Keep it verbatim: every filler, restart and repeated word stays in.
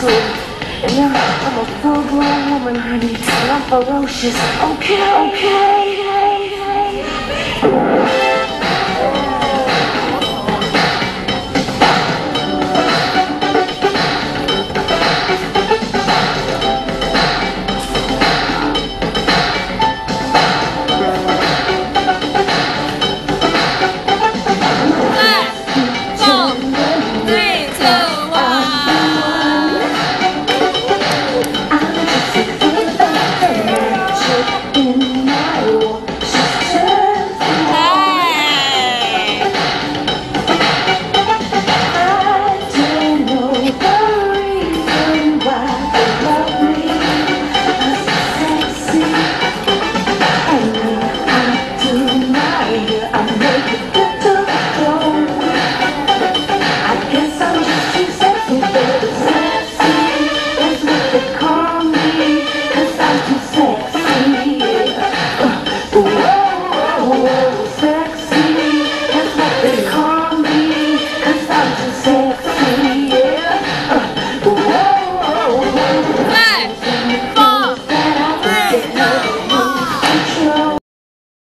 And I'm, I'm a full-grown woman, honey, and I'm ferocious. Okay, okay, sexy, that's what they call me, 'cause I'm too sexy.